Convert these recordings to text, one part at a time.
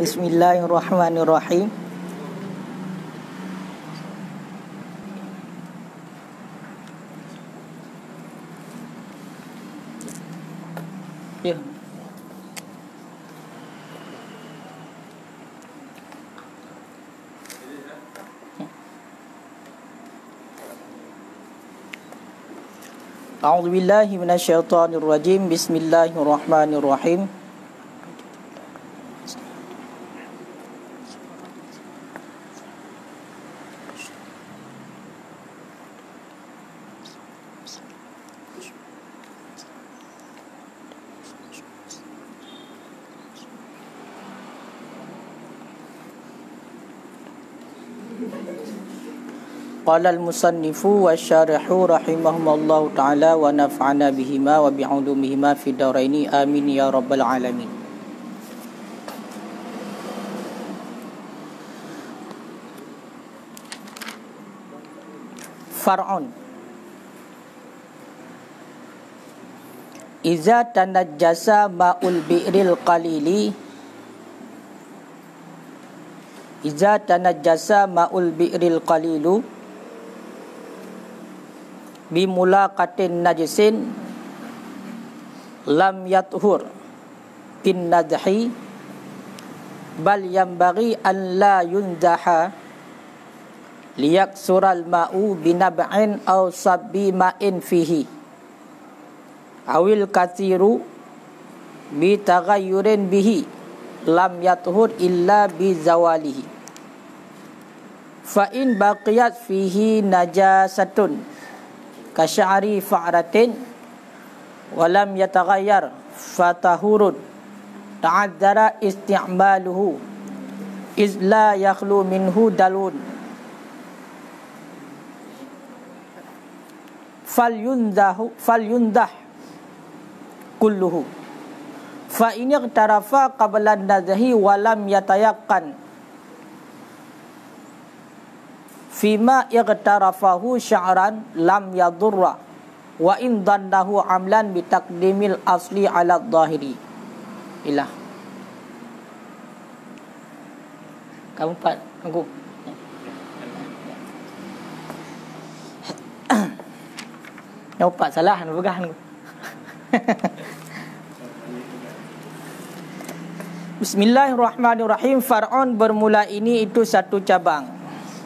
Bismillahirrahmanirrahim. Ya. A'udzu billahi minasyaitonir rajim. Bismillahirrahmanirrahim. Qala al-musannifu wa syarihu rahimahumullahu ta'ala wa naf'ana bihima wa bi'ulumihima fi daraini amin ya rabbal alamin. Far'un Iza tanajjasa ma'ul bi'ril qalili Iza tanajjasa ma'ul bi'ril qalilu bimulaqatin najisin lam yathur bin nadhi bal yambaghi an la yundaha liyaksural ma'u binab'in aw sabbi ma'in fihi awil kathiru bi taghayyurin bihi lam yathur illa bi zawalihi fa in baqiyat fihi najasatun kasya'ri fa'ratin walam yataghayyar fatahurun ta'addara isti'maluhu iz la yakhlu minhu dalun falyundah kulluhu fa in iqtarafa qabla an-nadhi walam yatayaqqan fima iqtarafahu sya'ran lam yadurra wa in dhannahu amlan bi taqdimil asli ala dhahiri. Ilah kamu empat aku yang empat salah nak pegang aku. Bismillahirrahmanirrahim. Far'un bermula ini itu satu cabang.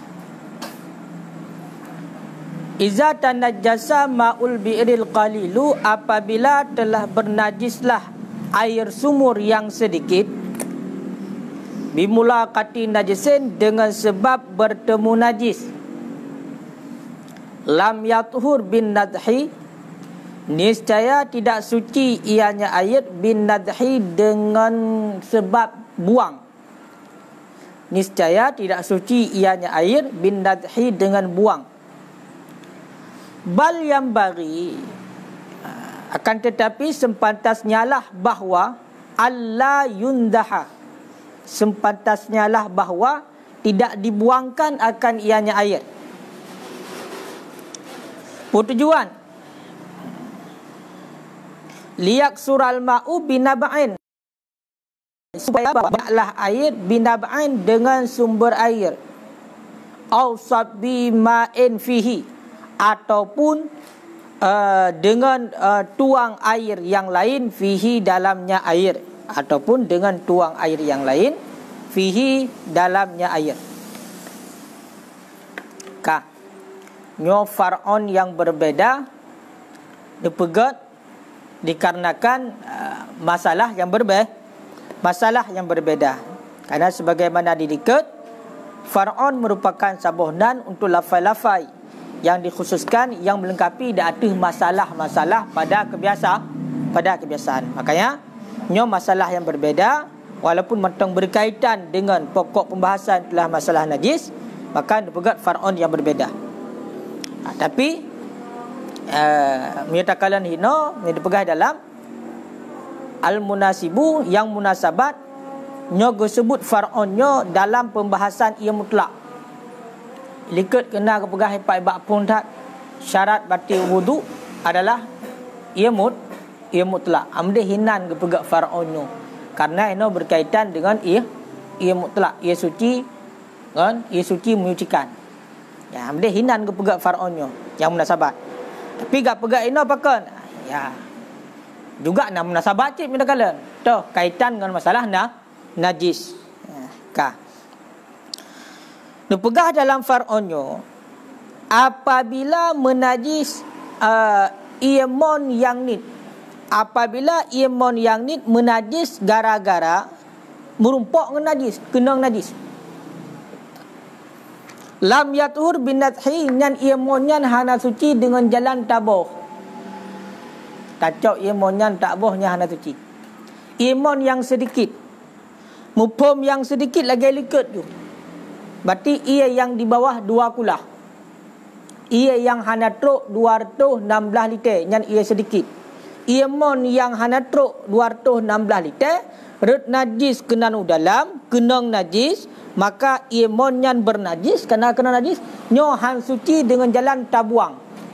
Iza tanajjasa ma'ul bi'ril qalilu, apabila telah bernajislah air sumur yang sedikit, bimulaqati najisin, dengan sebab bertemu najis, lam yathur bin nadhi, niscaya tidak suci ianya air, bin nadhi, dengan sebab buang. Niscaya tidak suci ianya air, bin nadhi, dengan buang. Bal yang bagi, akan tetapi sepantasnya lah bahawa alla yundaha, sepantasnya lah bahawa tidak dibuangkan akan ianya air. Tujuan liyak sural ma'u binab'in, supaya banyaklah air, binab'in, dengan sumber air, au sabbi ma'in fihi, ataupun dengan tuang air yang lain, fihi, dalamnya air, ataupun dengan tuang air yang lain, fihi, dalamnya air. Kah nyo far'un yang berbeda dipegat dikarenakan masalah yang berbeda. Karena sebagaimana didikat, far'un merupakan sabohnan untuk lafai-lafai yang dikhususkan, yang melengkapi dan ada masalah-masalah pada kebiasaan. Makanya nyo masalah yang berbeda, walaupun matang berkaitan dengan pokok pembahasan adalah masalah najis, maka dipegat far'un yang berbeda. Tapi menyatakan hino yang dipegah dalam al-munasibu, yang munasabat nyo sebut far'un nyo dalam pembahasan ia mutlak. Likut kena kepegah ipai bak pun tak syarat batil wudu adalah ia mutlak. Amde hinan kepegah far'un nyo karena ino berkaitan dengan ia mutlak, ia suci kan, ia suci menyucikan. Ya, dia hinan ke pegak Faraonnya yang munasabat. Tapi gak pegak ino pakan. Ya. Juga nak munasabat cik minta kala. Tu kaitan dengan masalah najis. Ka. Pegah dalam Faraonnya apabila menajis iemon yang nit. Apabila iemon yang nit menajis gara-gara merumpok dengan najis, kena najis. Lam yathur bin nathi nyan iemonyan hana suci dengan jalan taboh. Tacok iemonyan tabohnya hana suci. Iemon yang sedikit, mupom yang sedikit lagi liket tu. Berarti ia yang di bawah 2 kulah. Ia yang hana truk 216 liter nyan ia sedikit. Iemon yang hana truk 216 liter red najis kenanu dalam kenang najis, maka iemon yang bernajis kena najis nyo han suci dengan jalan tabuang.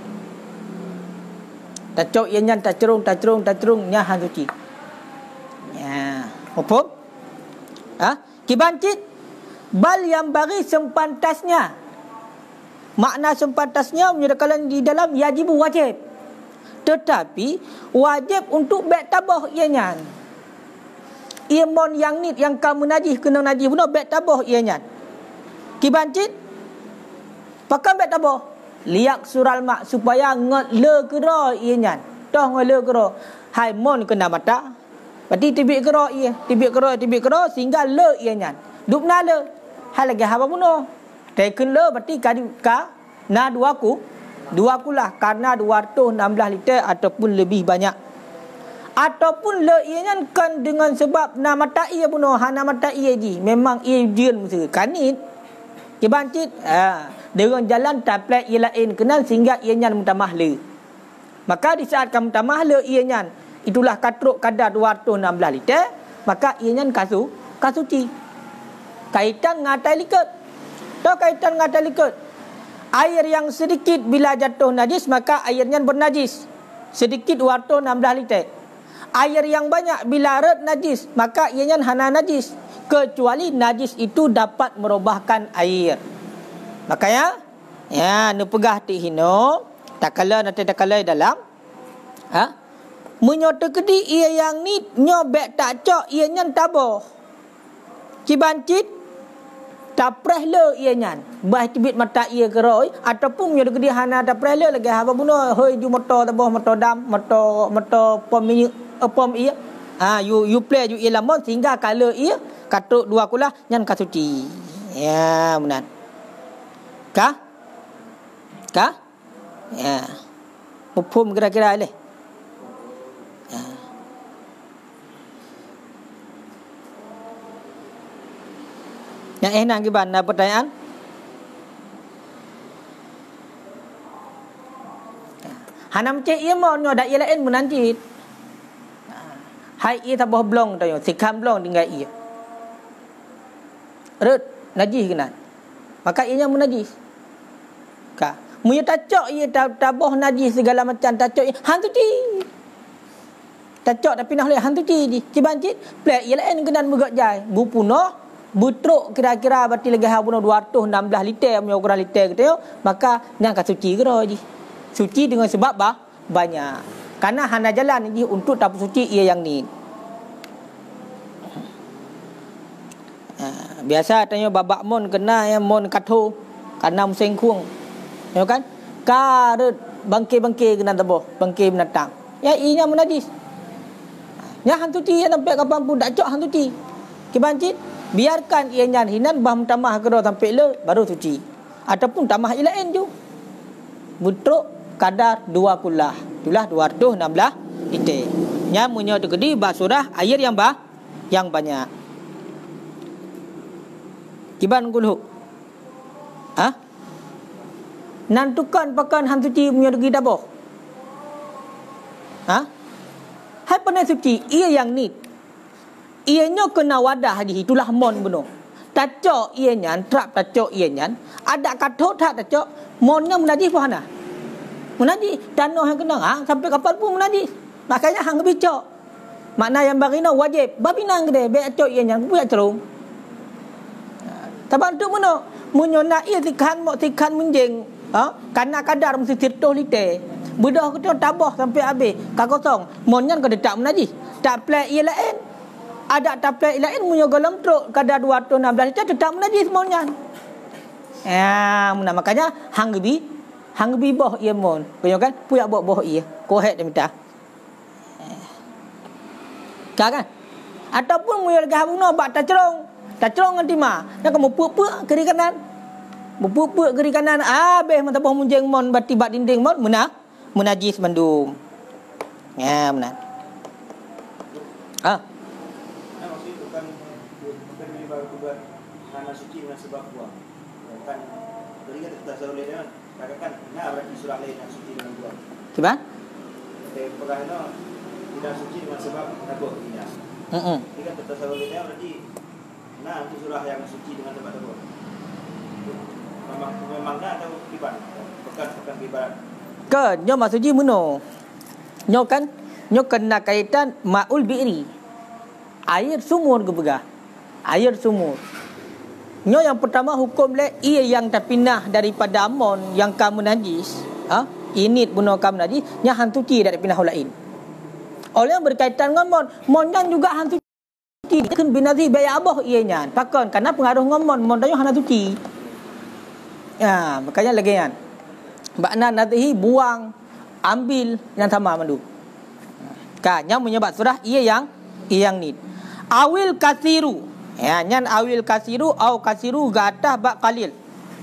Tacok ia nyan tak cerung nya han suci. Ya, apa? Kibancit bal yang bagi sempantasnya. Makna sempantasnya menyatakan di dalam yajibu wajib. Tetapi wajib untuk bek tabah ianya. Iemon yang nit yang kamu najis kena najis pun bek tabah ianya. Kibancit pakai bek tabah. Liak sural mak supaya ngot le kera ianya. Toh ngot le kera. Hai mon kena mata. Berarti tibik kera ia, tibik kera sehingga le ianya. Dupna le. Hal lagi apa pun. Teken le berarti ka na 2 kulah karena 216 liter ataupun lebih banyak. Ataupun le ianya kan dengan sebab na mata ia pun hana mata ia ji. Memang ia jian mesti kanit. Kibancit dengan jalan taplek ia lain kenal sehingga ianya mutamah le. Maka di saat kamu mutamah le ianya itulah katruk kadar 216 liter, maka ianya kasuci. Kaitan ngatai liket. Tahu kaitan ngatai liket. Air yang sedikit bila jatuh najis maka airnya bernajis. Sedikit 216 liter. Air yang banyak bila red najis maka ianya hana najis. Kecuali najis itu dapat merubahkan air. Makanya nu pegah ti hino takala nanti takala dalam menyota kedi ia yang ni nyobek tak cok ianya taboh. Cibancit tapreh le ianya. Bah tibit mata ia keroi ataupun menyota kedi hana tapreh le lagi apa buno hoi ju motor taboh motor dam motor pom ia. You play you ilamon sehingga kala ia katuk 2 kulah nyan kasuci. Ya, benar. Kah? Ya. Mufhum kira-kira leh. Ya. Yang enak gimana pertanyaan? Hanam cek ia mau nyodak ia lain menanjit. Hai ia tak boh blong tayo, sikam blong tinggal ia. Red najis kena. Maka ianya menajis. Ka. Munya tacok ia taboh najis segala macam tacok ia han suci. Tacok tapi nak boleh han suci di. Cibancit plek ia lain kena megak jai. Bupuno butruk kira-kira berarti lagi habuno 216 liter punya ukuran liter gitu yo. Maka nyang ka suci gero ji. Suci dengan sebab banyak. Karena hana jalan ni untuk tapu suci ia yang ni. Biasa tanya babak mon kena yang mon katho karena musim kuang. Ya kan? Karet bangke-bangke kena taboh, bangke binatang. Ya inya menajis. Ya han suci sampai kapan pun tak cok han suci. Kibancit biarkan ianya hinan bah tamah kero sampai le baru suci. Ataupun tamah ilain ju. Butruk kadar 2 kulah. Itulah 216 liter. Nya munyo tegedi basurah air yang banyak. Kiban gulhu. Nantukan pakan han suci munyo tegedi daboh. Hai pernah suci ia yang ni. Ianya kena wadah di itulah mon beno. Tacok ianya, trap tacok ianya, ada kathok tak tacok, monnya menajis pohana. Menajis tanah yang kena sampai kapal pun menajis. Makanya hang bicok. Makna yang bagina wajib babinang gede be acok ianya buat cerung. Tabang tu mana? Munyona ia tikan menjeng. Karena kadar mesti 30 liter. Bedah kita tabah sampai habis. Kak kosong. Monyan kau tak menajis. Tak plek ia lain. Ada tak plek ia lain munyo golong truk kadar 216 liter tetap menajis monyan. Makanya hang gebi boh ia mon. Kau kan puyak boh ia. Kau hek dia minta. Kan? Ataupun munyo lagi habuna bak tak cerong nanti mah. Nak kamu puak kiri kanan. Puak kiri kanan. Habis mata boh munjeng mon bati bat dinding mon menajis mandum. Benar. Maksud itu bukan buat hana suci dengan sebab buang. Kan tadi kan kita selalu lihat katakan berarti surah lain yang suci dengan buang. Gimana? Perkara tidak suci dengan sebab tabur ini. Ini kan kita selalu lihat berarti itu surah yang suci dengan sebab tabur. Memang atau kibat? Bukan kibat. Kan, nyo maksudnya muno. Nyo kena kaitan ma'ul bi'ri. Air sumur ke begah. Air sumur. Nyo yang pertama hukum le ia yang terpindah daripada amon yang kamu najis. Ini bunuh kamu najis, nya hantu ci dari pindah lain. Oleh yang berkaitan dengan mon yang juga hantu ci kan binazi bayar abah ianya. Pakon karena pengaruh ngomon mon dayo hantu ci. Makanya lagi kan. Makna nadhi buang, ambil yang sama mandu. Yang menyebab surah ia yang ni. Awil kasiru. Nyan awil kasiru au kasiru gatah bak qalil.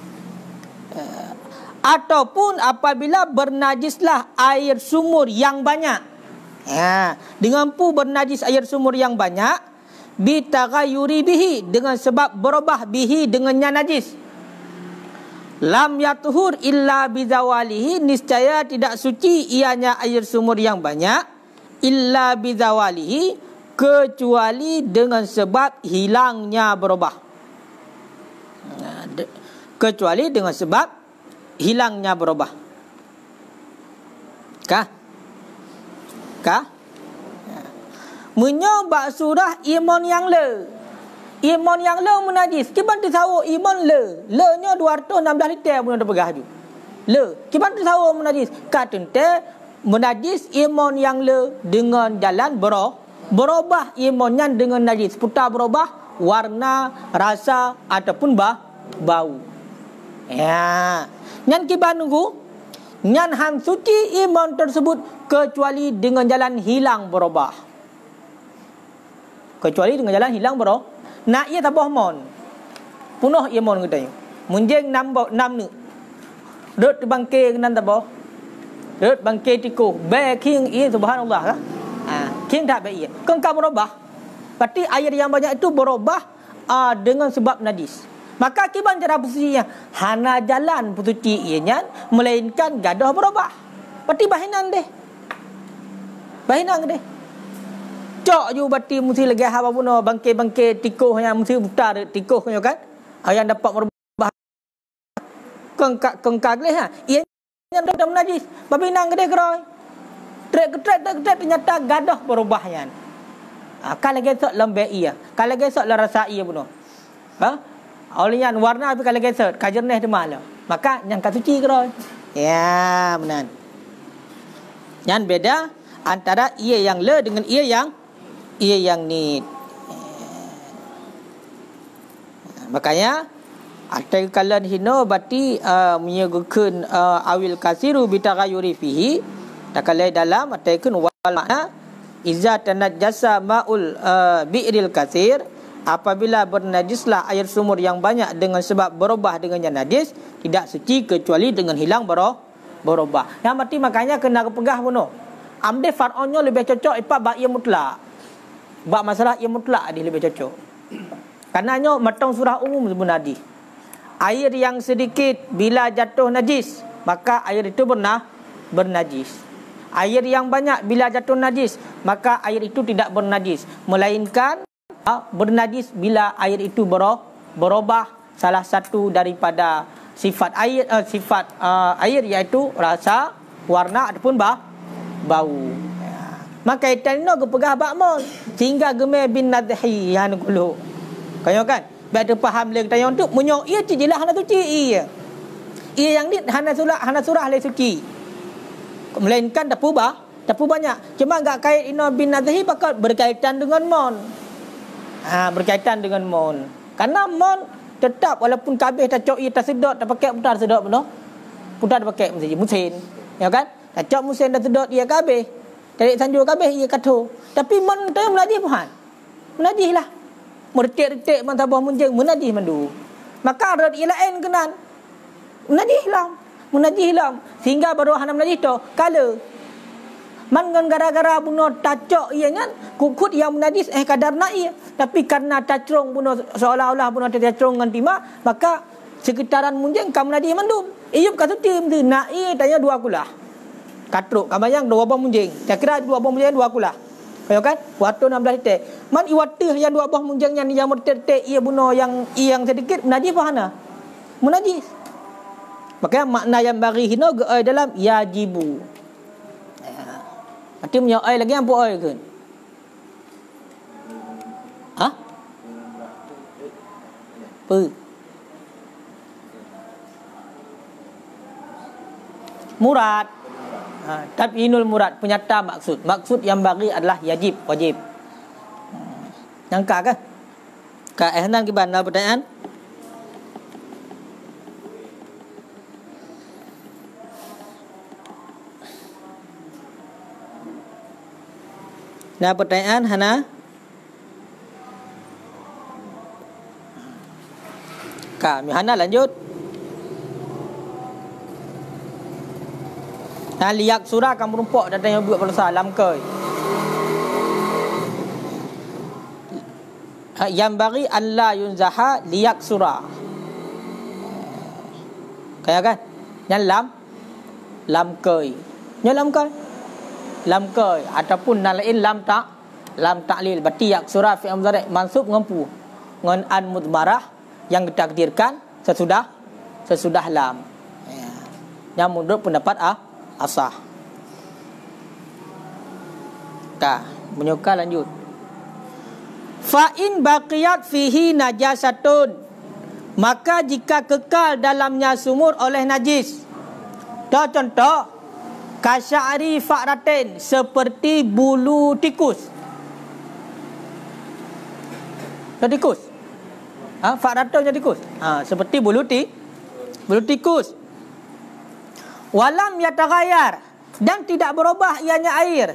Ataupun apabila bernajislah air sumur yang banyak. Dengan pu bernajis air sumur yang banyak bitaghayyuri bihi dengan sebab berubah bihi dengannya najis. Lam yatuhur illa bizawalihi, niscaya tidak suci ianya air sumur yang banyak illa bizawalihi, kecuali dengan sebab hilangnya berubah. Kecuali dengan sebab hilangnya berubah. Kah? Menyobak surah iman yang le. Iman yang le menajis. Kiban tu sawo iman le. Le nya 216 liter pun ada pegah tu. Le. Kiban tu sawo menajis. Katente menajis iman yang le dengan jalan berubah imannya dengan najis. Putar berubah warna, rasa ataupun bau. Nyan kiban nunggu. Nyan han suci iman tersebut kecuali dengan jalan hilang berubah. Kecuali dengan jalan hilang berubah. Nak ia tabah mon. Punuh ia mon katanya. Munjeng 6 ni. Dut bangke nan tabah. Dut bangke tiku. Ba king ia subhanallah kah? King tak ba ia. Kengkam berubah. Berarti air yang banyak itu berubah dengan sebab najis. Maka kiban cara bersihnya hana jalan putuci ianya melainkan gadah berubah. Berarti bahinan deh. Bahinan deh. Cok ju bati mesti lagi haba puno bangke tikuh yang mesti putar tikuh kan. Yang dapat merubah kengkak leh Ia dah menajis. Babinang gede keroi. Trek ternyata gadah berubahnya. Kalau gesok lembek ia. Kalau gesok la rasa ia puno. Olehnya warna tapi kalau gesok kajerneh demah lah. Maka yang kasuci keroi. Ya, benar. Yang beda antara ia yang le dengan ia yang ni. Makanya atai kalan hino berarti menyegukeun awil kasiru bitaghayyuri fihi takalai dalam atai kun wal makna iza tanajjasa maul bi'ril kasir, apabila bernajislah air sumur yang banyak dengan sebab berubah dengannya najis, tidak suci kecuali dengan hilang berubah. Yang berarti makanya kena pegah puno. Amde far'onnya lebih cocok ipa ba ia mutlak. Bab masalah ia mutlak dia lebih cocok. Karenanya matang surah umum sebenarnya. Air yang sedikit bila jatuh najis, maka air itu bernajis. Air yang banyak bila jatuh najis, maka air itu tidak bernajis, melainkan bernajis bila air itu berubah salah satu daripada sifat air iaitu rasa, warna ataupun bau. Maka itan no kepegah bakmon sehingga gemeh bin nadhi yang gulu. Kayo kan? Baik faham le tanya untuk munyo ia jelas hana suci ia. Ia yang ni hana surah le suci. Melainkan dapu banyak. Cuma enggak kait ino bin nadhi bakal berkaitan dengan mon. Berkaitan dengan mon. Karena mon tetap walaupun kabeh tak cok ia tak sedot, tak pakai putar sedot beno. Putar pakai musin. Ya kan? Tak cok musin dah sedot ia kabeh. Tarik sanjur kabeh ia katu. Tapi mon tu menadih puhan. Menadih lah. Mertik-retik man tabah munjing menadih mandu. Maka rad ia lain kenan. Menadih lam. Sehingga baru hana menadih tu kala man ngan gara-gara bunuh tacok ia kan kukut yang menadis kadar naik, tapi karena tacrong bunuh seolah-olah bunuh tacrong ngan timah, maka sekitaran munjing kam menadis mandum iup kata tim tu naik tanya dua kulah katruk kabayang dua abang munjing tak kira dua abang munjing dua kulah kaya kan waktu 16 detik man iwatih yang dua abang munjing yang mertek ia bunuh yang sedikit menadis pahana menadis. Maka makna yang bagi hina geai dalam yajibu. Arti punya ai lagi apa ai ke? Murad. Tabinul murad, penyata maksud. Maksud yang bagi adalah wajib. Nangka ke? Ka ehnan ke bana pertanyaan? Nah pertanyaan Hana kami Hana lanjut. Nah liak surah kamu rumpok datang yang buat pada salam ke yang bagi Allah yunzaha liak surah kayak kan yang lam ke lam ke ataupun nalain lam taklil berarti yak surah fi amzari mansub ngampu ngan an mudmarah yang ditakdirkan sesudah lam yang menurut pendapat asah. Menyuka lanjut. Fa in baqiyat fihi najasatun, maka jika kekal dalamnya sumur oleh najis. Contoh kasyari fa'ratin, seperti bulu tikus. Tikus. Fa'ratun tikus. Seperti bulu tikus. Walam yataghayyar, dan tidak berubah ianya air.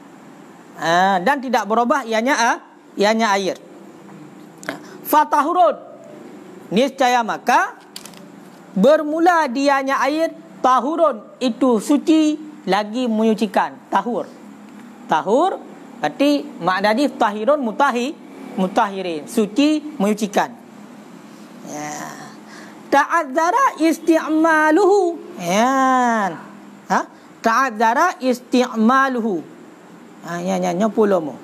Ianya air. Fatahurun, niscaya maka bermula dianya air. Tahurun itu suci, lagi menyucikan. Tahur berarti maknanya tahirun mutahirin, suci menyucikan. Ta'adzara isti'maluhu. Ta'adzara isti'maluhu. Nya pulomo.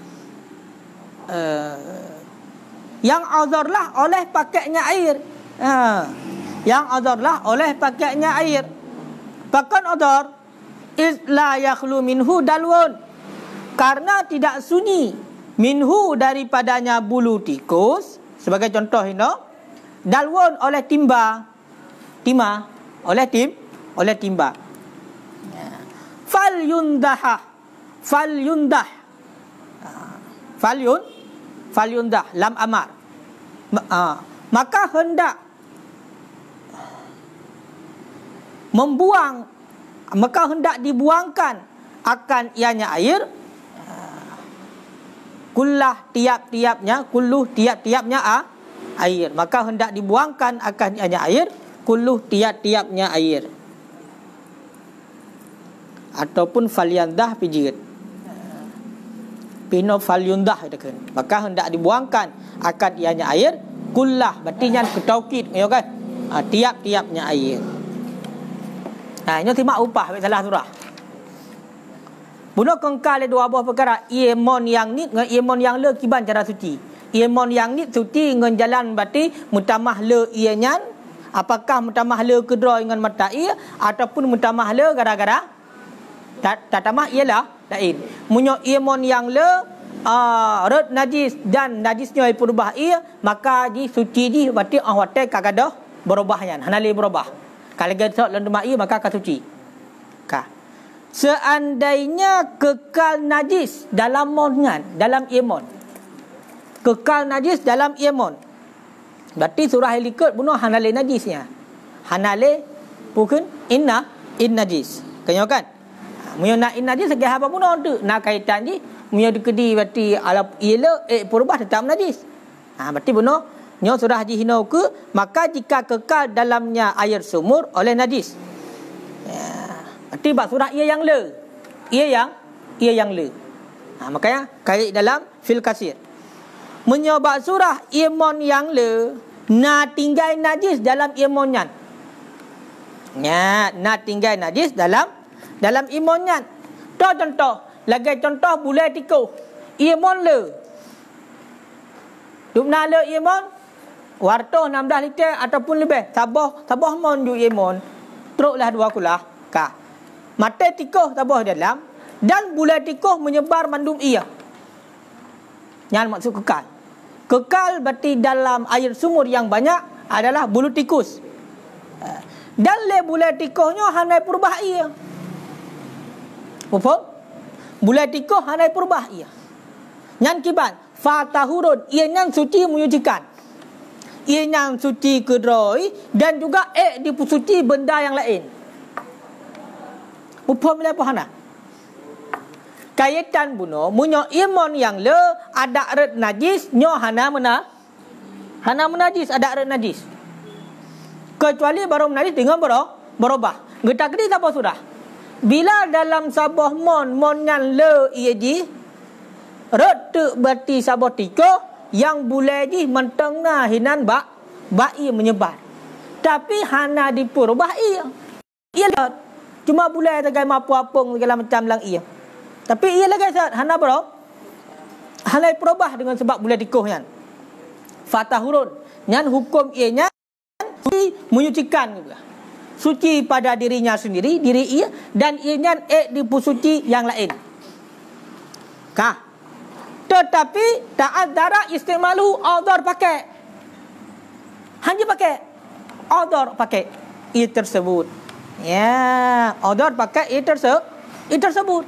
Yang azarlah oleh pakainya air. Yang azarlah oleh pakainya air. Bahkan azar la yakhlu minhu dalwun, karena tidak sunyi minhu daripadanya bulu tikus. Sebagai contoh ini, dalwun oleh timba, oleh timba. Fal yundah lam amar. Maka hendak dibuangkan akan ianya air. Kulluh tiap-tiapnya air. Maka hendak dibuangkan akan ianya air. Kulluh tiap-tiapnya air. Ataupun falyandah pijit. Pino falyundah kan. Maka hendak dibuangkan akan ianya air. Kullah berarti yang ketaukid, ya kan? Tiap-tiapnya air. Ini timak upah salah surah. Bunuh kengkal dua buah perkara. Iemon yang ni dengan iemon yang le kiban cara suci. Iemon yang ni suci dengan jalan berarti mutamah le ienyan. Apakah mutamah le kedra dengan mata ia ataupun mutamah le gara-gara tatamah ialah lain. Munyo iemon yang le rut najis dan najisnya berubah ia, maka di suci di berarti watai kagadah berubahnya, hanali berubah. Kalau kita lendema ia maka akan suci. Ka. Seandainya kekal najis dalam mongan, dalam iman. Kekal najis dalam iman. Berarti surah Al-Likut bunuh hanali najisnya. Hanali bukan in najis. Kenyo kan? Munyo nak in najis segala apa bunuh tu. Nak kaitan ji munyo dikedi berarti ala ialah berubah tetap najis. Berarti bunuh nyo surah Haji Hino ke, maka jika kekal dalamnya air sumur oleh najis. Berarti bab surah ia yang le. Ia yang le. Makanya kait dalam fil kasir. Menyebab surah iman yang le, na tinggal najis dalam imannya. Na tinggal najis dalam imannya. Contoh, lagi contoh bulai tikuh. Iman le. Dupna le iman, wartoh 16 liter ataupun lebih. Tabah mon ju iman. Teruklah dua kulah. Ka. Mata tikuh tabah dalam dan bulai tikuh menyebar mandum ia. Yang maksud kekal. Kekal berarti dalam air sumur yang banyak adalah bulu tikus. Dan le bulai tikuhnya hanai perbah ia. Faham? Bulai tikuh hanai perbah ia. Nyan kiban fatahurun, ia nyan suci menyucikan. Ia nyan suci kedroi dan juga dipusuci benda yang lain. Faham bila apa hana? Kaitan bunuh munyo iman yang le ada red najis nyo hana menajis ada red najis. Kecuali baru menajis dengan berubah. Kita kedi apa sudah? Bila dalam sabah mon yang le ia ji red tu berarti sabah tiko yang boleh ji mentengah hinan ia menyebar. Tapi hana dipurubah ia. Ia cuma boleh tegai mapu-apung segala macam lang ia. Tapi ia lagi hana bro. Hana perubah dengan sebab boleh dikuh nyan. Fatahurun. Nyan hukum ianya menyucikan juga. Suci pada dirinya sendiri, diri ia dan ianya dipusuci yang lain. Kah? Tetapi ta'adzara istimalu adhar pakai. Hanya pakai adhar pakai ia tersebut. Ya, adhar pakai ia tersebut.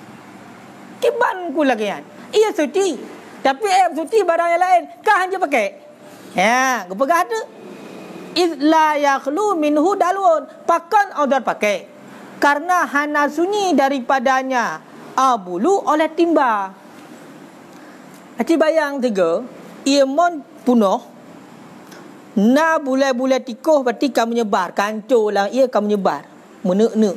Kiban ku lagi kan. Ia suci. Tapi suci barang yang lain. Kah hanya pakai? Ya, kepegah tu. Illa yakhlu minhu dalun. Pakan odor pakai. Karena hana sunyi daripadanya abulu oleh timba. Aci bayang tiga. Ia mon punuh. Na bulai-bulai tikuh berarti kamu menyebar. Kancur lah ia kamu menyebar. Menek-nek.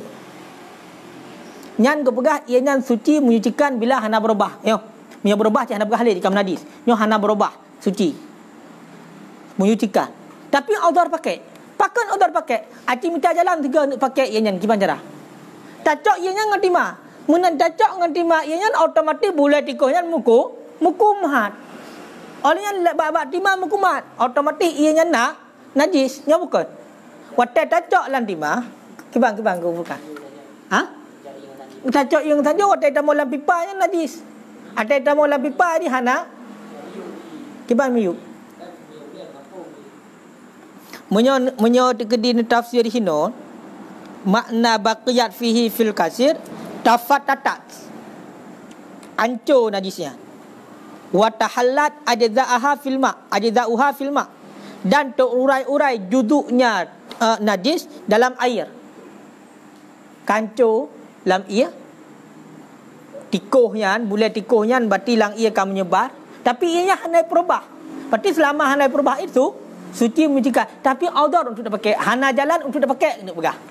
Nyan kepegah ia nyan suci menyucikan bila hana berubah. Yo, mia berubah cak hana berhalih di kam najis. Nyo hana berubah suci. Menyucikan. Tapi odor pakai. Pakan odor pakai. Aci minta jalan tiga nak pakai ia nyan kiban cara. Tacok ia nyan ngerti mah. Mun tacok ngerti mah ia nyan otomatis bulai tikuh nyan muku mahat. Oleh nyan bak timah muku mahat. Otomatis ia nyan nak najis. Nya bukan. Watai tacok lan timah. Kiban ku bukan. Ha? Tacok yang saja watai tamu lam pipa yang najis. Ada tamu lam pipa di hana. Kiban miyu. Menyo kedi tafsir hino makna baqiyat fihi fil kasir tafatatat. Ancur najisnya. Wa tahallat ajza'aha fil ma, ajza'uha fil ma. Dan terurai-urai juduknya najis dalam air. Kancur lam ia tikuhnya bulai tikuhnya berarti lang ia akan menyebar tapi ianya hana perubah. Berarti selama hana perubah itu suci menyucikan tapi odor untuk dipakai, hana jalan untuk dipakai nak pegah.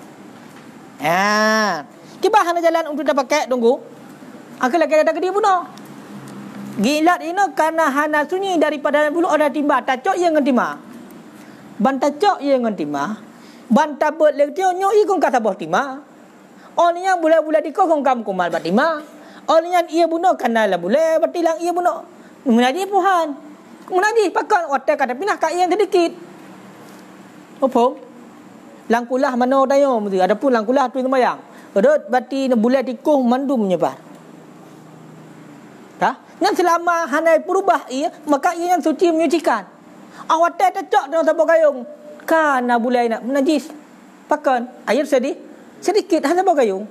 Tiba hana jalan untuk dipakai tunggu akal lagi ada kedi bunuh gilat ini karena hana sunyi daripada bulu ada timba tacok yang ngentima ban tacok yang ngentima ban tabut lektio nyo ikung kata boh timah. Olehnya boleh dikau kong kumal batima. Olehnya ia bunuh karena lah boleh batilang ia bunuh. Menadi puhan. Menadi pakai otak kata pinah kak yang sedikit. Apa? Langkulah mana dayo mesti. Adapun langkulah tu sembahyang. Rot bati boleh dikau mandum menyebar. Dah? Yang selama hanai berubah ia, maka ia yang suci menyucikan. Awak tak cocok dengan sabuk gayung. Kana bulai nak najis. Pakan air sedikit hanya sabuk gayung.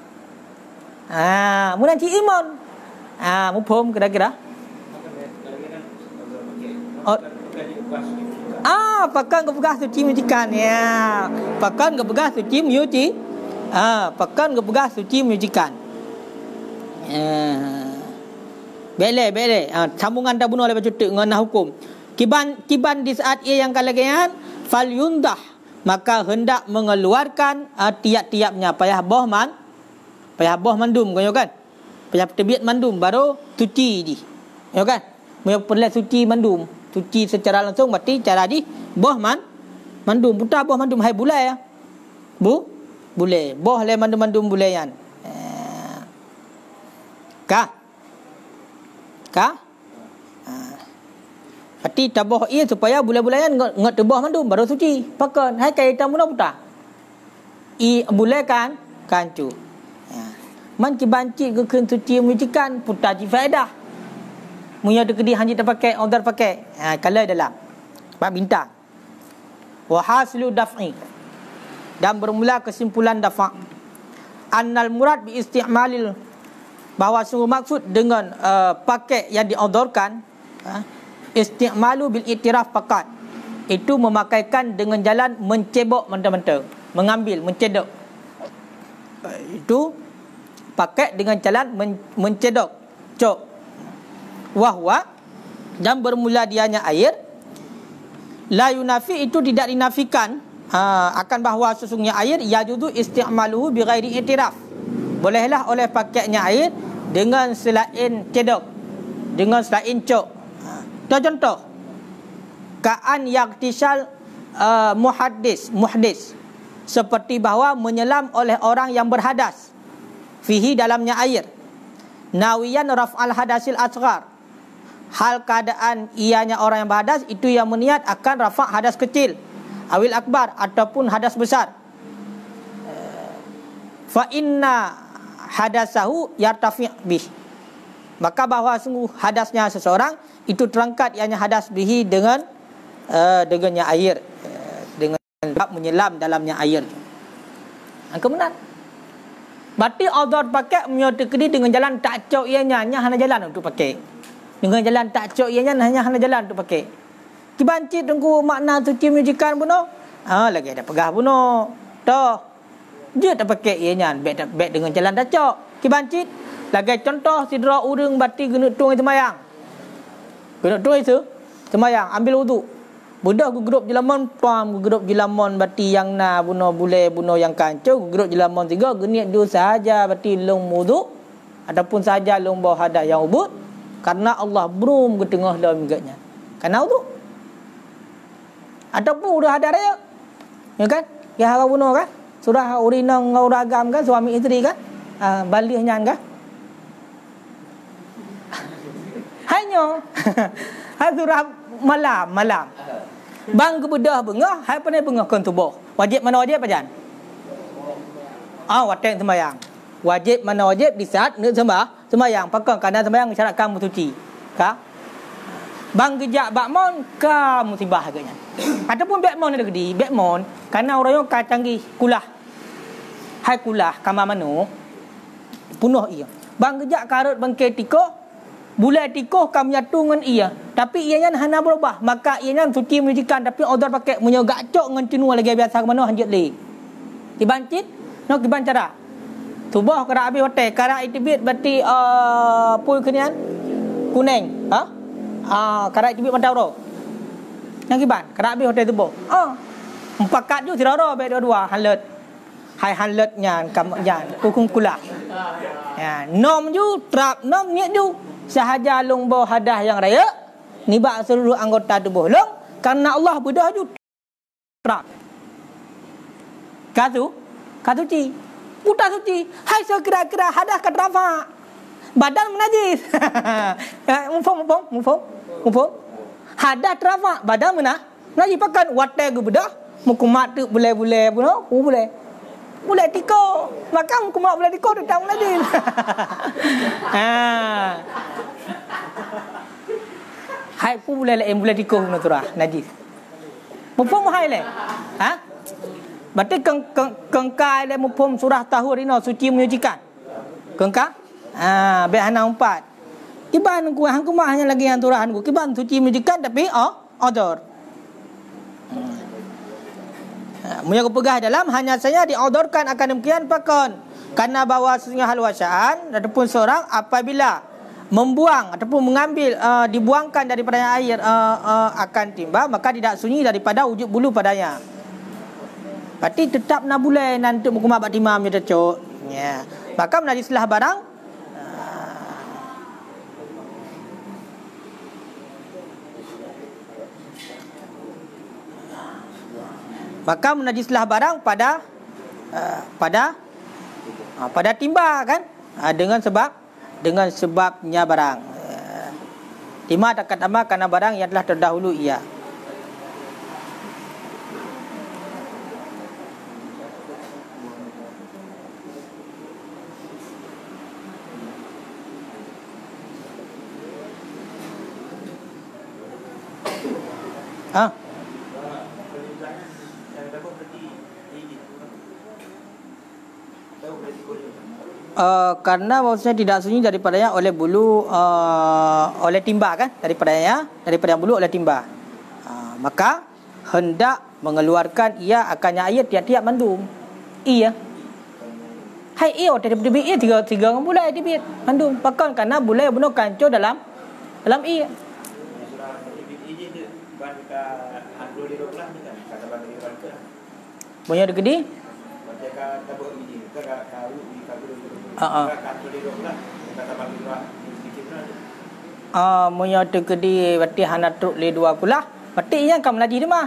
Mulan ci iman. Mufhum kira-kira. Pakan ke bekas suci menyucikan. Ya. Pakan ke bekas suci menyuci. Pakan ke bekas suci menyucikan. Bele. Sambungan dah bunuh oleh bercutuk dengan hukum. Kiban di saat ia yang kalagian fal yundah, maka hendak mengeluarkan tiap-tiapnya payah boh mandum kan? Payah terbit mandum baru suci di. Ya kan? Perlu suci mandum. Suci secara langsung berarti cara di boh mandum. Buta boh mandum hai bulai ya. Boleh. Boh le mandum bulayan. Ka? Berarti tabuh ia supaya bulai-bulayan ngat tebuh mandum baru suci. Pakan hai kaitan muna buta. Bulai kan kancu. Man ki banci ke keun suci menyucikan puta ji faedah. Munya dekedi hanji terpakai order pakai. Kalau dalam bab bintang. Wa hasilu daf'i. Dan bermula kesimpulan dafa'. Annal murad bi isti'malil, bahawa sungguh maksud dengan pakai yang diodorkan, isti'malu bil itiraf pakat, itu memakaikan dengan jalan mencebok mentah-mentah, mengambil, mencedok. Itu pakai dengan jalan mencedok, cok. Wahwa, dan bermula dianya air. La yunafi, itu tidak dinafikan akan bahawa sesungguhnya air yajudu isti'maluhu bi ghairi itiraf. Bolehlah oleh pakainya air dengan selain cedok, dengan selain cok. Contoh, ka'an yaktisal muhdis, seperti bahawa menyelam oleh orang yang berhadas, fihi dalamnya air, nawiyan raf'al hadasil asghar, hal keadaan ianya orang yang berhadas itu yang meniat akan rafa' hadas kecil, awil akbar, ataupun hadas besar. Fa inna hadasahu yartafi' bih, maka bahawa sungguh hadasnya seseorang itu terangkat ianya hadas bihi dengannya air, dengan bab menyelam dalamnya air. Kemudian berarti odor pakai menyertai dengan jalan tak cok ianya hanya jalan untuk pakai, dengan jalan tak cok ianya hanya jalan untuk pakai. Kibanci tunggu makna suci menyucikan buno, lagi ada pegah buno toh dia tak pakai ianya baik dengan jalan tak cok. Kibanci lagi contoh sidra urang bati genuk tuang semayang. Genuk tuang itu semayang ambil wudu. Budak gugurup jelamon pam gugurup jelamon bati yang na buno bule buno yang kancu gugurup jelamon tiga geniat dua sahaja bati long wudu ataupun sahaja long bawa hadas yang ubud karena Allah belum ke tengah dalam miganya. Karena wudu. Ataupun udah hadas raya. Ya kan? Ya harap buno kan? Surah urinang ngauragam kan suami isteri kan? Balihnya kan? Hanya surah malam. Bang kebedah bengah, hai pandai bengah kan tubuh. Wajib mana wajib ajan? Wateng sembahyang. Wajib mana wajib di saat nak sembahyang. Pakang kerana sembahyang syaratkan bersuci. Ka? Bang gejak bakmon ka musibah agaknya. Ataupun bakmon ada gedi, bakmon kerana orang yang canggih kulah. Hai kulah kamar manu punuh ia. Bang gejak karut bangkai tikoh, bulai tikoh kam nyatu dengan ia. Tapi ianya hana berubah, maka ianya suci menyucikan tapi odor pakai menyogak cok dengan cinu lagi biasa ke mana hanjut li. Kibancit, no kiban cara. Tubuh kara habis hotel, kara itibit berarti pul kenian kuning, kara itibit mantau ro. Yang kiban, kara habis hotel tubuh. Empat ju siraro be dua halet. Hai halatnya kamnya kukung kula. Ya, nom ju trap nom niat ju sahaja long bawa hadah yang raya nibak seluruh anggota tubuh long karena Allah bedah ju trap. Katu ci. Putar suci. Hai sekira-kira hadah kat rafa. Badan menajis. Mufum. Hadah trafa badan menajis pakan watai gu bedah mukumat tu boleh buno boleh. Boleh tiko, maka mukumat boleh tiko tu tak menajis. Haid pun boleh lain, boleh tikuh guna turah najis. Mufhum haid le. Ha? Berarti kengkai le mufhum surah tahur ini suci menyucikan. Kengkai? Baik hana 4. Kiban ku hang kumahnya lagi yang turahan ku. Kiban suci menyucikan tapi odor. Munya pegah dalam hanya saja diodorkan akan demikian pakon. Karena bahawa sesungguhnya hal wasyaan ataupun seorang apabila membuang ataupun mengambil dibuangkan daripada air akan timba, maka tidak sunyi daripada wujud bulu padanya. Berarti tetap nak boleh nanti berkumah bak timam je tercuk. Ya. Maka menajislah barang pada timba kan, dengan sebabnya barang. Timba tak kata karena barang yang telah terdahulu ia. Karena maksudnya tidak sunyi daripadanya oleh bulu oleh timba kan, daripada bulu oleh timba. Maka hendak mengeluarkan ia akannya air tiap-tiap mandum. Iya. Hai ia daripada ia tiga orang boleh dibit mandum. Pakan karena boleh bunuh kancur dalam ia. Punya gede. Punya gede berarti hana truk le 2 pula. Berarti yang kam ladi mah.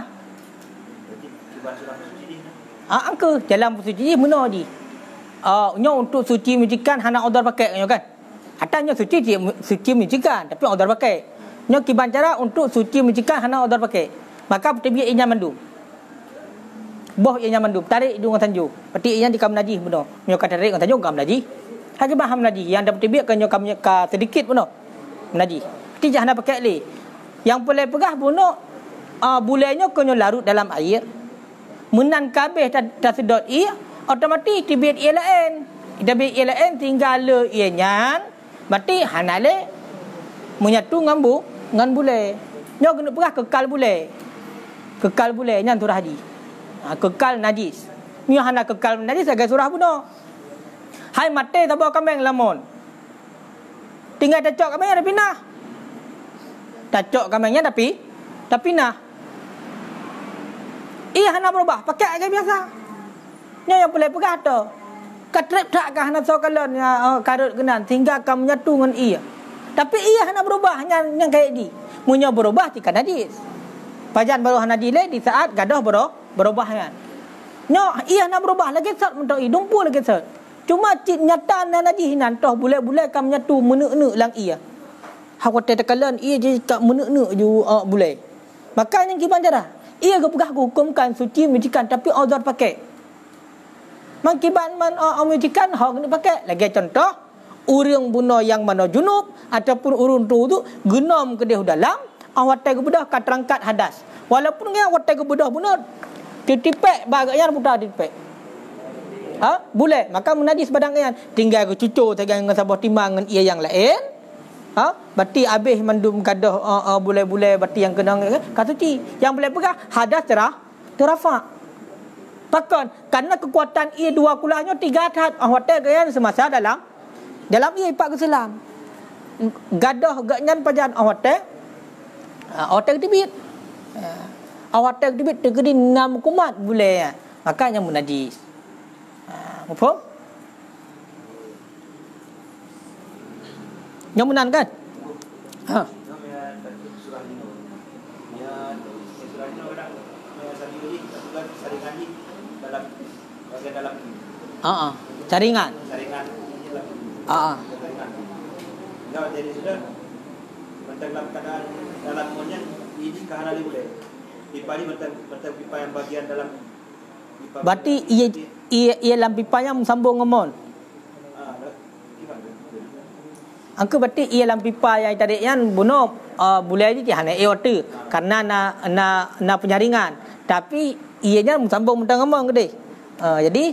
Angka dalam suci benar di. Nya untuk suci mencikan hana odor pakai kan. Atanya suci mencikan tapi odor pakai. Nya kiban cara untuk suci mencikan hana odor pakai. Maka terbiak inya mandum. Boh ianya mandum, tarik hidung tanju. Berarti ianya dikam najis benar. Nyo kata tarik tanju kam najis. Hanya baham najis yang dapat terbiak ke nyo kam sedikit benar. Najis. Berarti jangan pakai le. Yang boleh pegah benar bulainya ke nyo larut dalam air. Menan kabeh tak sedot ia, otomatis terbiak ia lain. Terbiak ia lain tinggal le ianya. Berarti hanale menyatu ngan bulai. Nyo kena pegah kekal bulai. Kekal bulai nya turah hadi. Kekal najis. Ni hana kekal najis agak surah puno. Hai mate tabo kambing lamon. Tinggal tacok kambingnya dah pindah. Tacok kambingnya tapi pindah. Ia hana berubah, pakai aja biasa. Ni yang boleh pegah tu. Katrep tak kah hana sokalon karut kenan tinggal kamu nyatu dengan ia. Tapi ia hana berubah yang kayak di. Munya berubah jika najis. Pajan baru hana dile di saat gadah berubah kan. Nyo ia nak berubah lagi sat mentok hidung pun lagi sat. Cuma cit nyata nan najis hinan toh bulai-bulai kam nyatu menek-nek lang ia. Hak tekalan ia je tak menek-nek ju bulai. Makanya kiban cara. Ia gepegah hukumkan suci mencikan tapi odor pakai. Mangkiban mencikan hak ni pakai. Lagi contoh urang buno yang mana junub ataupun urun tu genom ke dia dalam awat tai kebedah kat terangkat hadas. Walaupun dia awat tai kebedah buno tipek bagaknya putar tipek. Boleh. Maka menajis badang kan. Tinggal ke cucur tegang dengan sabah timbang dengan ia yang lain. Berarti habis mandum kadah boleh-boleh berarti yang kena kata suci. Yang boleh pegah hadas terafak. Takkan karena kekuatan ia 2 kulahnya 3 hadat. Hotel kan semasa dalam ia 4 keselam. Gadah gaknyan pajan hotel. Hotel tibit. Awak tibit tergedi 6 kumat boleh. Makanya munajis. Faham? Yang menan kan? Jaringan. Jadi sudah dalam keadaan dalam monyet ini kahana boleh. Pipa ni betul pipa yang bagian dalam pipa. Berarti ia dalam pipanya sambung ngemon. angka berarti ia dalam pipa yang tadi yang bunuh boleh je hanya air water karena na penyaringan. Tapi ianya sambung mentang ngomong gede. Jadi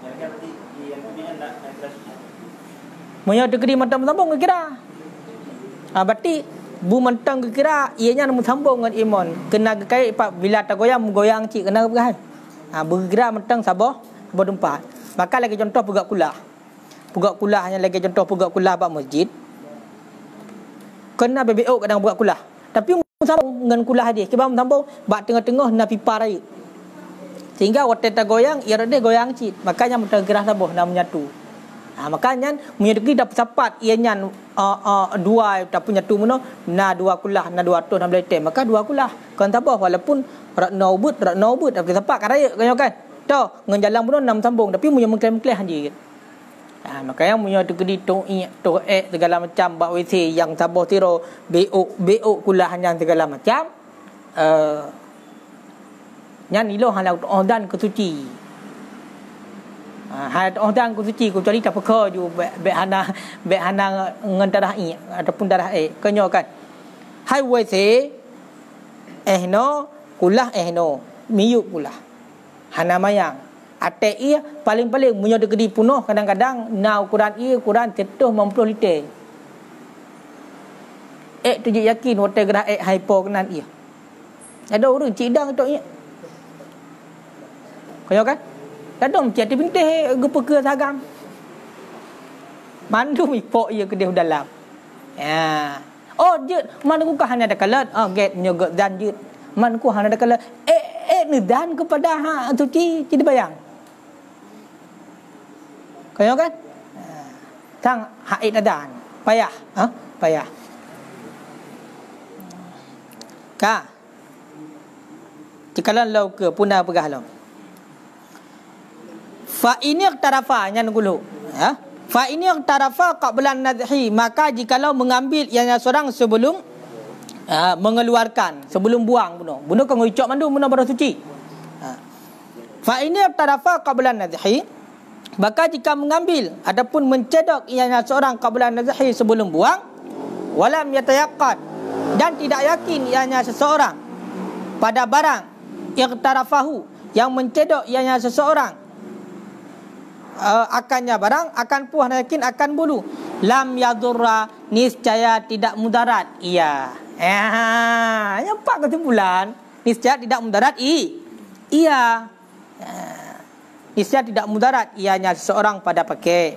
Maya tegeri mentang-mentang ke kira. Berarti bu mentang ke kira ianya sambung dengan iman. Kena kai bila tak goyang cik kena bergai. Bergerak mentang sabah tempat. Maka lagi contoh pegak kulah. Pegak kulah hanya lagi contoh pegak kulah bab masjid. Kena BBO kadang pegak kulah. Tapi sambung dengan kulah dia. Kibam sambung bak tengah-tengah na pipa raya. Sehingga waktu tak goyang ia ada goyang cik. Makanya mentang gerah sabah nak menyatu. Makanya menyedeki dapat sapat ianya dua tak punya tu meno na dua kulah na dua tu na boleh tem maka dua kulah kan tabah walaupun rak naubut tapi sapat karaya kan tu ngan jalan meno nam sambung tapi punya mengklaim-klaim haji makanya punya tegedi tu segala macam bak WC yang tabah tiro BO kulah yang segala macam nyan ilo halau dan kesuci hai orang ku suci ku cari tak peka ju be hana ngan darah i ataupun darah kenyo kan hai wc no kulah no miyu kulah hana mayang ate i paling-paling munyo degedi punuh kadang-kadang na ukuran 750 liter tu je yakin hotel gerah hypo kenan i ada orang cidang tok i kenyo kan kadang jadi bintih gepeke sagam. Mandu ipok ia ke dia dalam. Ya. Oh, jut, mana ku hanya ada kalat. Get nyogot dan jut. Man ku hanya ada kalat. Ni dan kepada suci tidak bayang. Kau kan? Tang haid dan. Payah, payah. Ka. Jikalau lau ke punah pegah lau. Fa ini tarafa yang dulu fa ini tarafa qabla nadhi maka jikalau mengambil yang seorang sebelum mengeluarkan sebelum buang bunuh kau ngucap mandu bunuh baru suci fa ini tarafa qabla nadhi maka jika mengambil ataupun mencedok yang seorang qabla nadhi sebelum buang walam yatayaqqan dan tidak yakin ianya seseorang pada barang iqtarafahu yang mencedok ianya seseorang akannya barang akan puas yakin akan bulu lam yadurra niscaya tidak mudarat iya nampak kesimpulan niscaya tidak mudarat iya niscaya tidak mudarat ianya seseorang pada pakai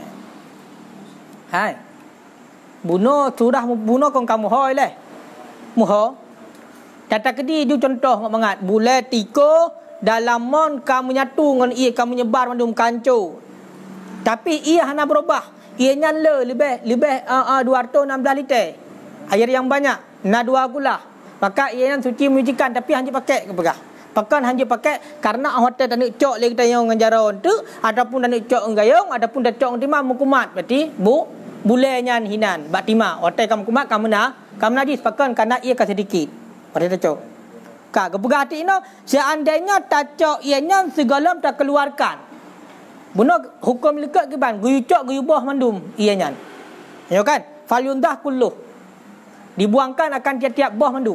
hai bunuh surah bunuh kong kamu hoi leh muho tata kedi ju contoh mengat boleh tiko dalam mon kamu nyatu ngan ia kamu nyebar mandum kanco tapi ia hana berubah ia nyala lebih 216 liter air yang banyak na 2 gula maka ia yang suci menyucikan tapi hanya pakai kepegah pakan hanya pakai karena hotel tak nak cok lagi tayang nganjaron tu ataupun tak nak cok ngayong ataupun tak cok timah mukumat berarti boleh nyan hinan bak timah hotel kamu kumat kamu najis pakan karena ia kasih sedikit pada tak cok Kak kepegah hati ino seandainya tacok ianya segala tak keluarkan. Bunuh hukum lekat ke ban guyu cok guyu boh mandum ianya. Ya kan? Falyundah kulluh. Dibuangkan akan tiap-tiap boh mandum.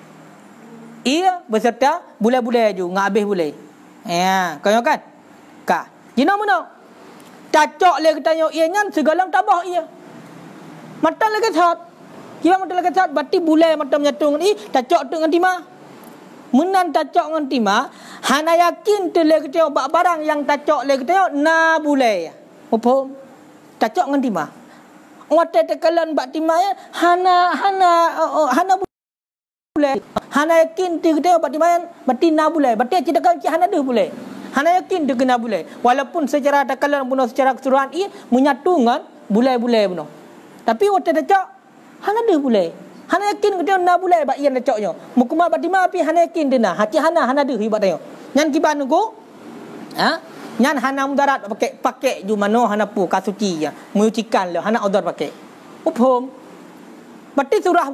Ia beserta bulai-bulai ju ngak habis bulai. Ya, kau kan? Kak. Jino mana? Tacok le ketanya ianya segala tabah ia. Mata lagi sat. Kira mata lagi sat berarti bulai mata menyatu ni tacok tu dengan timah. Menan tacok dengan timah hana yakin tu le keteo bak barang yang tacok le keteo na bulai apa tacok dengan timah ngote tekalan bak timah ya hana bulai hana yakin tu keteo bak timah berarti na bulai berarti cerita kan hana ada bulai hana yakin tu kena bulai walaupun secara tekalan bunuh secara keseluruhan ia menyatu dengan bulai-bulai bunuh tapi ngote tacok hana ada bulai hana yakin dia na bulai bak ian coknya mukuma batima api hana yakin dia na hati hana de hibat tayo nyan kiban nugo nyan hana mudarat pakai ju mano hana pu kasuci ya menyucikan le hana odor pakai upom berarti surah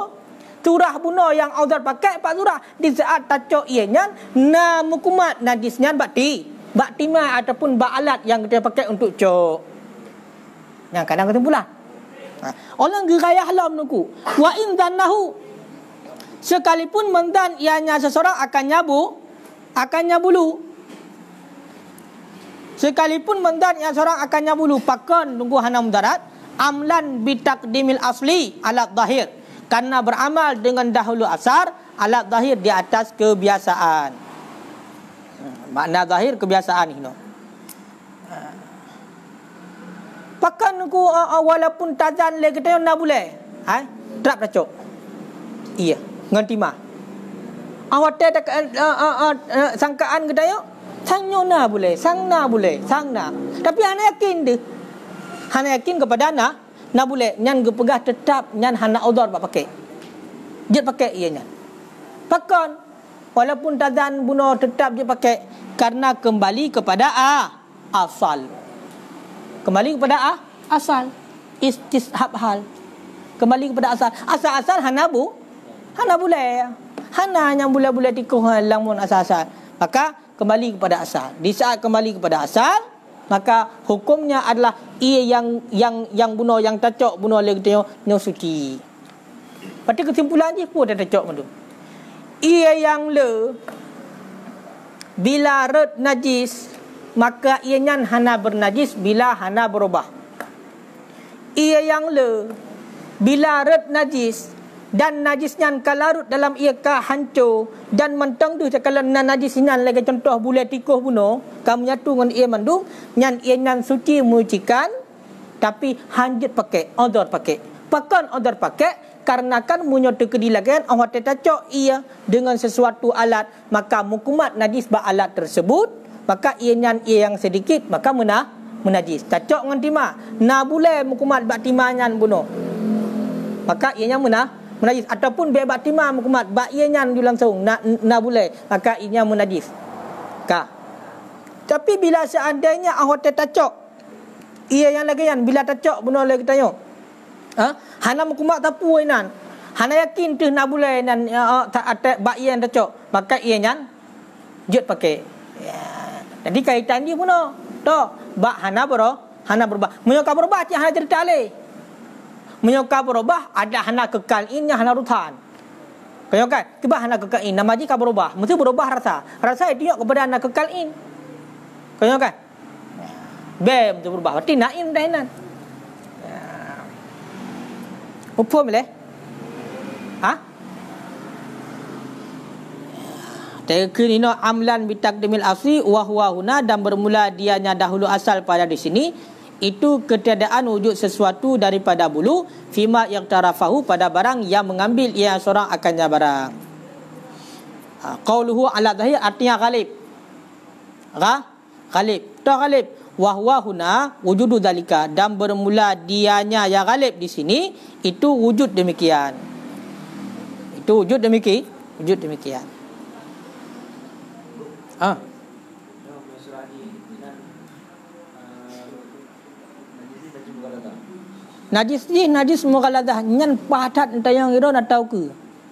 buno yang odor pakai pak surah di saat tacok ia nyan na mukumat najis nyan bak timah ataupun bak alat yang kita pakai untuk cok yang kadang kesimpulan Orang gerai halam nuku. Wa in dhannahu, sekalipun mendan ianya seseorang akan nyabulu. Sekalipun mendan ianya seseorang akan nyabulu, pakon nunggu hana mudarat, amlan bitaqdimil asli ala zahir, karena beramal dengan dahulu asar ala zahir, di atas kebiasaan. Makna zahir kebiasaan ini. Pakan ku walaupun tazan le kita nak boleh. Trap dah cok. Iya, nganti mah. Awak tak sangkaan kita yo. Sang na boleh, sang na boleh, sang na. Tapi hana yakin dia. Hana yakin kepada na boleh. Nyan gepegah tetap nyan hana odor pak pakai. Dia pakai ianya. Pakan walaupun tazan bunuh tetap dia pakai, karena kembali kepada asal. Kembali kepada asal. Istishab hal. Kembali kepada asal. Asal-asal hana boleh. Hana yang boleh tikuh lamun asal-asal. Maka kembali kepada asal. Di saat kembali kepada asal, maka hukumnya adalah ia yang bunuh, yang tacok bunuh lagi tengok nyo suci. Pada kesimpulan je pun dah tacok mandu. Ia yang le bila red najis, maka ianya hana bernajis bila hana berubah. Ia yang le bila red najis dan najisnya kalarut dalam ia ka hancur dan mentang tu kalau najis inan lagi contoh boleh tikuh bunuh, kamu nyatu dengan ia mandung nyan ia nyan suci mucikan, tapi hanjut pakai odor pakai. Pakan odor pakai karena kan munyo tekedi lagi awak tetacok ia dengan sesuatu alat, maka mukumat najis ba alat tersebut, maka ia yang sedikit maka menajis. Tacok ngan timah na boleh mukumat bak timah nyan bunuh, maka ianya menajis. Ataupun be bak timah mukumat bak ia nyan di langsung na boleh, maka ianya menajis. Tapi bila seandainya awak tacok ia yang lagi yan bila tacok bunuh lagi tanya hana mukumat tapu inan, hana yakin tu na boleh nan tak bak ia yang tacok, maka ia nyan jut pakai. Jadi kaitan dia pun toh bak hana berubah. Menyoka berubah cik hana cerita le. Menyoka berubah ada hana kekal innya hana rutan. Kau kan? Tiba hana kekal in nama jika berubah. Mesti berubah rasa. Rasa itu kepada hana kekal in. Kau kan? Bem tu berubah. Berarti naim dah inan. Apa boleh? Tekun ini amlan bitaqdimil asli wa huwa huna, dan bermula dianya dahulu asal pada di sini, itu ketiadaan wujud sesuatu daripada bulu fima yang tarafahu pada barang yang mengambil ia seorang akannya barang. Qauluhu ala zahir artinya ghalib. Ghalib. Toh ghalib. Wa huwa huna wujudu dzalika, dan bermula dianya yang ghalib di sini itu wujud demikian. Itu wujud demikian. Najis mughaladah nyan pahat entayang iro na tahu ke.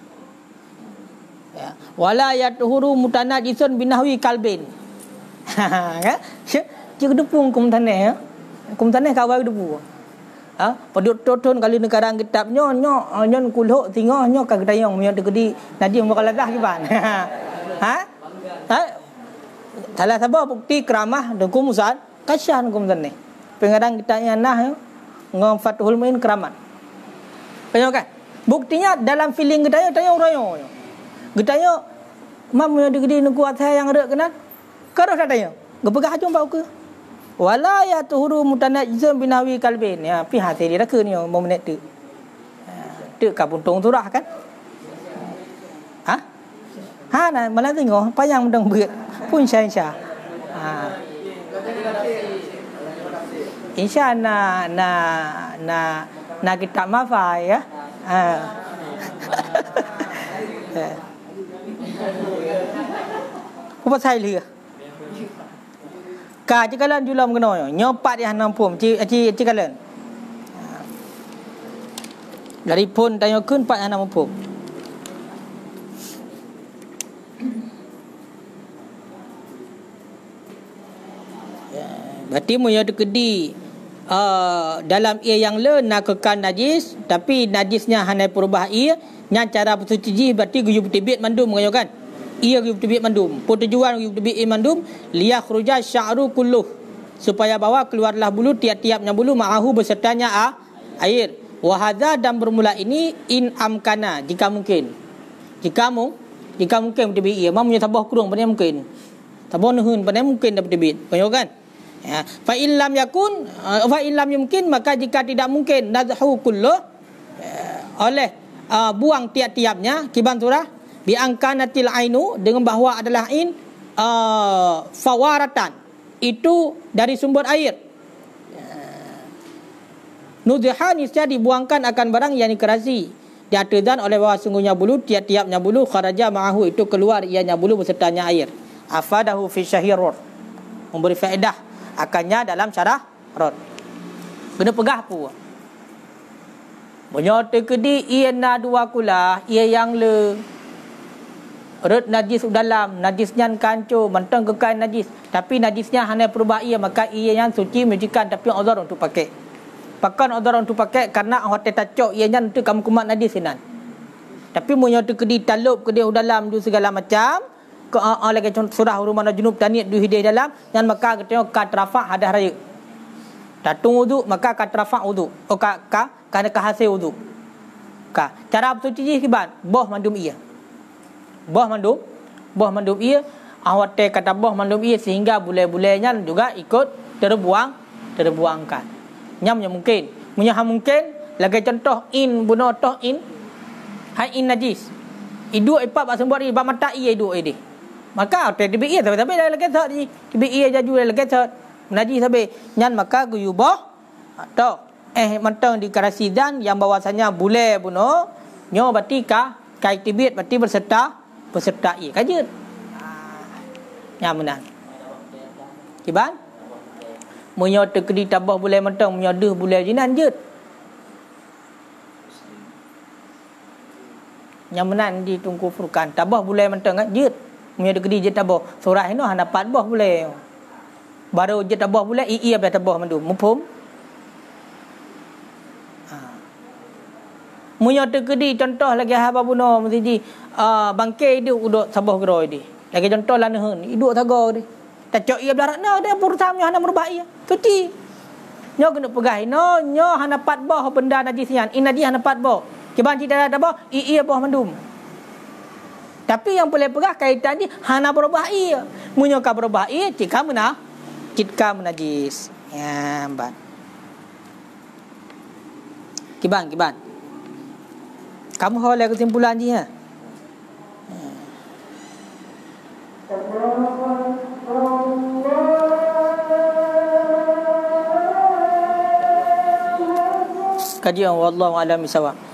Ya. Wala yatuhuru mutanajisun binahwi kalbin. Ya. Cik depung kum taneh ya. Kum taneh kawai depu. Padut toton kali negara kitab nyon kulho tingoh nyo ka gedayong myo degedi najis mughaladah kiban. Salah sabah bukti keramah dengkum Ustaz kasihan kum taneh. Pengadang kitanya nah ngom Fathul Muin keramat. Penyo kan? Buktinya dalam feeling gedaya tanya royo. Gedaya mam yo degedi nu kuat saya yang rek kenan. Karo tanya. Gepegah jom bau ke. Wala ya tuhuru mutanajjim binawi kalbin. Ya pi hati dia ke ni mau menit tu. Tu ka buntung turah kan? Nah malah tengok payang mendang berat pun insya. Insya na kita maaf ya. Apa saya lihat? Ka cikalan julam kena nyopat dia nampum cikalan. Dari pun tanya kun pak yang nampum. Berarti mu ya dekedi dalam ia yang le nak kekal najis, tapi najisnya hanai perubah ia nya cara bersuci berarti guyub tibit mandum kan. Ia guyub tibit mandum. Tujuan guyub tibit mandum liya khruja sya'ru kulluh, supaya bawa keluarlah bulu tiap-tiapnya bulu ma'ahu besertanya air. Wa hadza dan bermula ini in amkana jika mungkin. Jika mungkin tibit ia mamunya tabah kurung pada mungkin. Tabah nuhun pada mungkin dapat tibit. Kan? Ya, fa illam yakun fa illam yumkin, maka jika tidak mungkin nadhu kullu oleh buang tiap-tiapnya kiban surah bi angkanatil ainu dengan bahawa adalah in fawaratan itu dari sumber air. Nudhiha niscaya dibuangkan akan barang yang dikerasi, diatakan oleh bahawa sungguhnya bulu tiap-tiapnya bulu kharaja ma'ahu itu keluar ianya bulu besertanya air. Afadahu fi syahirur, memberi faedah akannya dalam syarah rod. Kena pegah pu. Menyata kedi ia na dua kula ia yang le. Rod najis dalam, najisnya kancu, mentang kekal najis. Tapi najisnya hanya perubah ia, maka ia yang suci menjikan tapi uzur untuk pakai. Pakan uzur untuk pakai karena hotel tacok ia yang untuk kamu kumat najis sinan. Tapi menyata kedi talup kedi dalam du segala macam. Lagi surah rumah junub taniyat du hidayah dalam dan maka ketengok kat rafa hadah raya datung wudu maka kat rafa wudu kana hasil wudu cara bersuci kiban boh mandum ia awat kata boh mandum ia sehingga bulai-bulainya juga ikut terbuangkan nyamnya mungkin lagi contoh in bunuh toh in hai in najis idu ipak bak sembuat ba mata ia idu ini maka tibik ia tapi dah lagi tak di tibik ia jaju lagi tak najis sampai nyan maka guyubah atau mentang di karasidan yang bahwasanya boleh bunuh nyo berarti kai tibik berarti berserta ia kajut yang menang kiban munyo tekedi tabah boleh mentang munyo deh boleh jinan jut yang menang di tungku furkan tabah boleh mentang jut punya degedi je tabah surah ini hana 4 buah boleh baru je tabah boleh ia dah tabah mandu mufhum punya degedi contoh lagi haba buno mesti bangkai dia uduk sabah geroi di lagi contoh lah nehun iduk tago di tacok ia belarak no dia purtam hana merubah ia suci nyo kena pegah nyo hana 4 buah benda najisnya in najis hana 4 buah kiban tidak ada tabah ia buah mandum. Tapi yang boleh pegah kaitan ni hana berubah ia. Munyo ka berubah ia jika menajis. Ya, ban. Kiban. Kamu hol kesimpulan je ya. Kajian wallahu a'lam bishawab.